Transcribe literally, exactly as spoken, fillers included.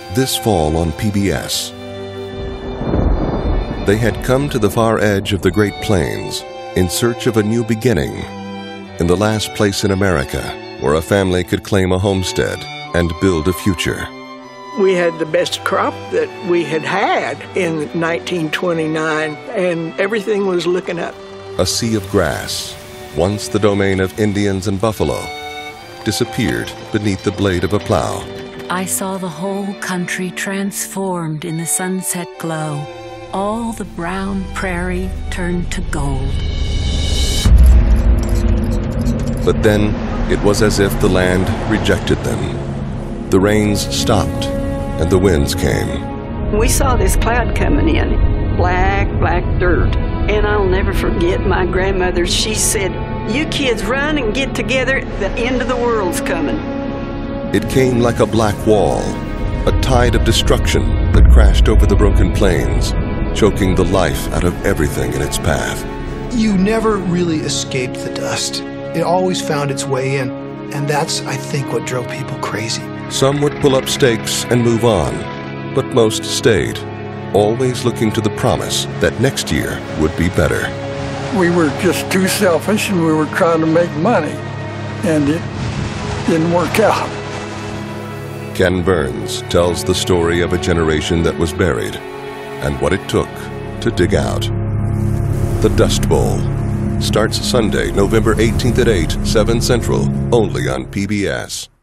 this fall on P B S. They had come to the far edge of the Great Plains in search of a new beginning, in the last place in America where a family could claim a homestead and build a future. We had the best crop that we had had in nineteen twenty-nine, and everything was looking up. A sea of grass, once the domain of Indians and buffalo, disappeared beneath the blade of a plow. I saw the whole country transformed in the sunset glow. All the brown prairie turned to gold. But then, it was as if the land rejected them. The rains stopped, and the winds came. We saw this cloud coming in, black, black dirt. And I'll never forget my grandmother. She said, "You kids run and get together, the end of the world's coming." It came like a black wall, a tide of destruction that crashed over the broken plains, choking the life out of everything in its path. You never really escaped the dust. It always found its way in, and that's, I think, what drove people crazy. Some would pull up stakes and move on, but most stayed, always looking to the promise that next year would be better. We were just too selfish, and we were trying to make money, and it didn't work out. Ken Burns tells the story of a generation that was buried and what it took to dig out. The Dust Bowl starts Sunday, November eighteenth at eight, seven Central, only on P B S.